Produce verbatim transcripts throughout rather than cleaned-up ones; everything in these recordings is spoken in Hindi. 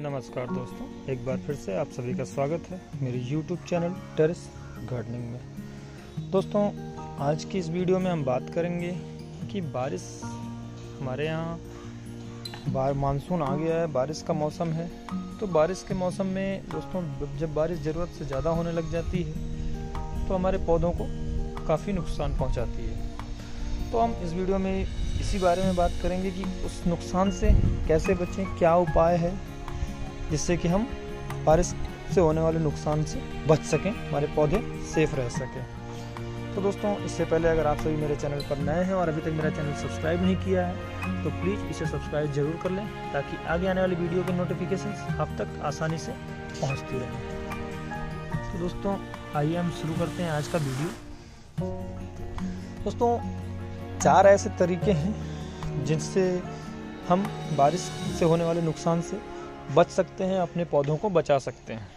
नमस्कार दोस्तों, एक बार फिर से आप सभी का स्वागत है मेरे यूट्यूब चैनल टेरेस गार्डनिंग में। दोस्तों, आज की इस वीडियो में हम बात करेंगे कि बारिश हमारे यहाँ बार मानसून आ गया है, बारिश का मौसम है। तो बारिश के मौसम में दोस्तों जब बारिश ज़रूरत से ज़्यादा होने लग जाती है तो हमारे पौधों को काफ़ी नुकसान पहुँचाती है। तो हम इस वीडियो में इसी बारे में बात करेंगे कि उस नुकसान से कैसे बचें, क्या उपाय है जिससे कि हम बारिश से होने वाले नुकसान से बच सकें, हमारे पौधे सेफ रह सकें। तो दोस्तों, इससे पहले अगर आप सभी मेरे चैनल पर नए हैं और अभी तक मेरा चैनल सब्सक्राइब नहीं किया है तो प्लीज़ इसे सब्सक्राइब जरूर कर लें ताकि आगे आने वाली वीडियो के नोटिफिकेशंस आप तक आसानी से पहुँचती रहें। तो दोस्तों, आइए हम शुरू करते हैं आज का वीडियो। दोस्तों, चार ऐसे तरीके हैं जिनसे हम बारिश से होने वाले नुकसान से बच सकते हैं, अपने पौधों को बचा सकते हैं।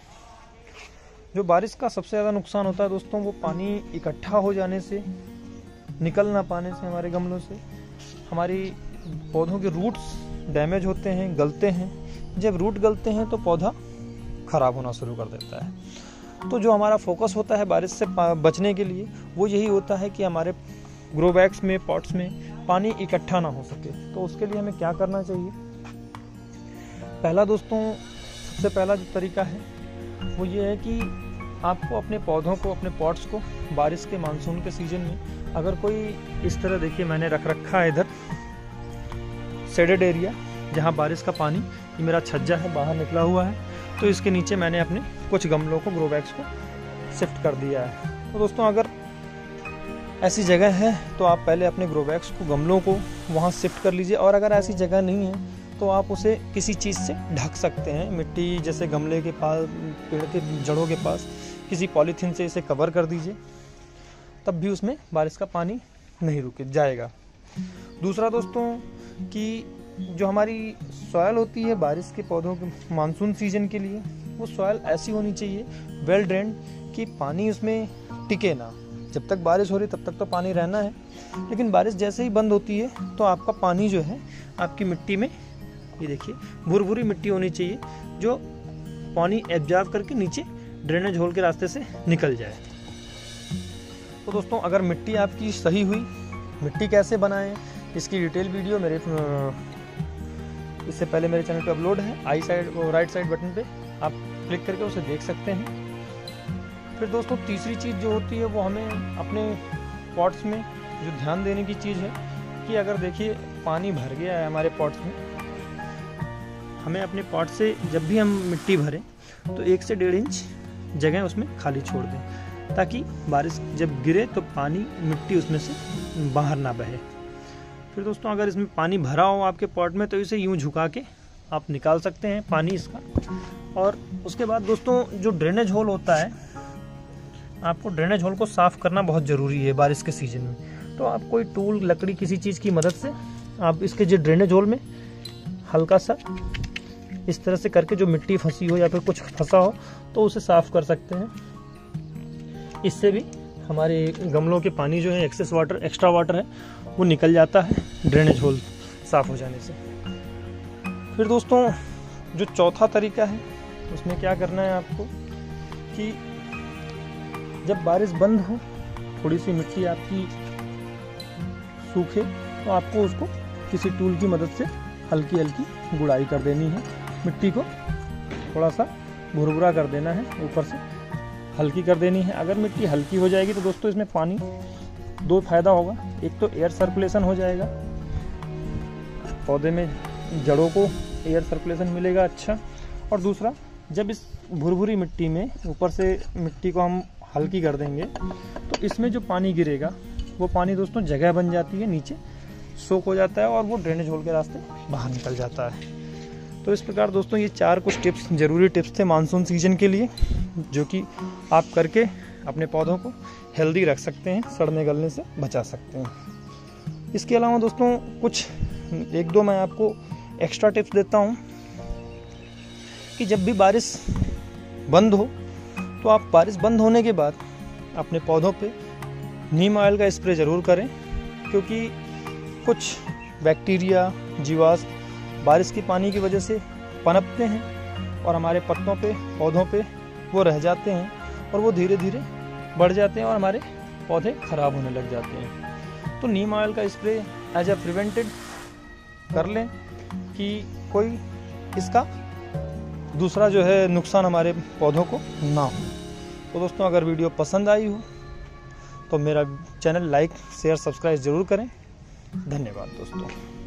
जो बारिश का सबसे ज़्यादा नुकसान होता है दोस्तों, वो पानी इकट्ठा हो जाने से, निकल ना पाने से हमारे गमलों से हमारी पौधों के रूट्स डैमेज होते हैं, गलते हैं। जब रूट गलते हैं तो पौधा खराब होना शुरू कर देता है। तो जो हमारा फोकस होता है बारिश से बचने के लिए वो यही होता है कि हमारे ग्रो बैग्स में, पॉट्स में पानी इकट्ठा ना हो सके। तो उसके लिए हमें क्या करना चाहिए? पहला दोस्तों, सबसे पहला जो तरीका है वो ये है कि आपको अपने पौधों को, अपने पॉट्स को बारिश के मानसून के सीजन में अगर कोई इस तरह, देखिए मैंने रख रखा है इधर शेडेड एरिया जहाँ बारिश का पानी, ये मेरा छज्जा है बाहर निकला हुआ है, तो इसके नीचे मैंने अपने कुछ गमलों को, ग्रो बैग्स को शिफ्ट कर दिया है। तो दोस्तों, अगर ऐसी जगह है तो आप पहले अपने ग्रो बैग्स को, गमलों को वहाँ शिफ्ट कर लीजिए। और अगर ऐसी जगह नहीं है तो आप उसे किसी चीज़ से ढक सकते हैं। मिट्टी, जैसे गमले के पास, पेड़ के जड़ों के पास किसी पॉलीथीन से इसे कवर कर दीजिए, तब भी उसमें बारिश का पानी नहीं रुक जाएगा। दूसरा दोस्तों, कि जो हमारी सॉइल होती है बारिश के पौधों के मानसून सीजन के लिए, वो सॉइल ऐसी होनी चाहिए, वेल ड्रेन्ड, कि पानी उसमें टिके ना। जब तक बारिश हो रही तब तक तो पानी रहना है, लेकिन बारिश जैसे ही बंद होती है तो आपका पानी जो है आपकी मिट्टी में, ये देखिए भुरभुरी मिट्टी होनी चाहिए जो पानी एब्जॉर्ब करके नीचे ड्रेनेज होल के रास्ते से निकल जाए। तो दोस्तों, अगर मिट्टी आपकी सही हुई, मिट्टी कैसे बनाएं, इसकी डिटेल वीडियो मेरे इससे पहले मेरे चैनल पे अपलोड है। आई साइड, राइट साइड बटन पे आप क्लिक करके उसे देख सकते हैं। फिर दोस्तों, तीसरी चीज़ जो होती है वो हमें अपने पॉट्स में जो ध्यान देने की चीज़ है कि अगर देखिए पानी भर गया है हमारे पॉट्स में, हमें अपने पॉट से जब भी हम मिट्टी भरें तो एक से डेढ़ इंच जगह उसमें खाली छोड़ दें, ताकि बारिश जब गिरे तो पानी, मिट्टी उसमें से बाहर ना बहे। फिर दोस्तों, अगर इसमें पानी भरा हो आपके पॉट में तो इसे यूँ झुका के आप निकाल सकते हैं पानी इसका। और उसके बाद दोस्तों, जो ड्रेनेज होल होता है, आपको ड्रेनेज होल को साफ़ करना बहुत ज़रूरी है बारिश के सीज़न में। तो आप कोई टूल, लकड़ी, किसी चीज़ की मदद से आप इसके जो ड्रेनेज होल में हल्का सा इस तरह से करके, जो मिट्टी फंसी हो या फिर कुछ फंसा हो तो उसे साफ़ कर सकते हैं। इससे भी हमारे गमलों के पानी जो है, एक्सेस वाटर, एक्स्ट्रा वाटर है, वो निकल जाता है ड्रेनेज होल साफ़ हो जाने से। फिर दोस्तों, जो चौथा तरीका है उसमें क्या करना है आपको कि जब बारिश बंद हो, थोड़ी सी मिट्टी आपकी सूखे तो आपको उसको किसी टूल की मदद से हल्की हल्की गुड़ाई कर देनी है। मिट्टी को थोड़ा सा भुरभुरा कर देना है, ऊपर से हल्की कर देनी है। अगर मिट्टी हल्की हो जाएगी तो दोस्तों इसमें पानी, दो फायदा होगा। एक तो एयर सर्कुलेशन हो जाएगा, पौधे में जड़ों को एयर सर्कुलेशन मिलेगा अच्छा। और दूसरा, जब इस भुरभुरी मिट्टी में ऊपर से मिट्टी को हम हल्की कर देंगे तो इसमें जो पानी गिरेगा वो पानी दोस्तों जगह बन जाती है, नीचे सोख हो जाता है और वो ड्रेनेज होल के रास्ते बाहर निकल जाता है। तो इस प्रकार दोस्तों, ये चार कुछ टिप्स, ज़रूरी टिप्स थे मानसून सीजन के लिए, जो कि आप करके अपने पौधों को हेल्दी रख सकते हैं, सड़ने गलने से बचा सकते हैं। इसके अलावा दोस्तों, कुछ एक दो मैं आपको एक्स्ट्रा टिप्स देता हूँ कि जब भी बारिश बंद हो तो आप बारिश बंद होने के बाद अपने पौधों पे नीम ऑयल का स्प्रे ज़रूर करें, क्योंकि कुछ बैक्टीरिया, जीवाश्म बारिश के पानी की वजह से पनपते हैं और हमारे पत्तों पे, पौधों पे वो रह जाते हैं और वो धीरे धीरे बढ़ जाते हैं और हमारे पौधे खराब होने लग जाते हैं। तो नीम ऑयल का स्प्रे एज ए प्रिवेंटेड कर लें कि कोई इसका दूसरा जो है नुकसान हमारे पौधों को ना हो। तो दोस्तों, अगर वीडियो पसंद आई हो तो मेरा चैनल लाइक, शेयर, सब्सक्राइब ज़रूर करें। धन्यवाद दोस्तों।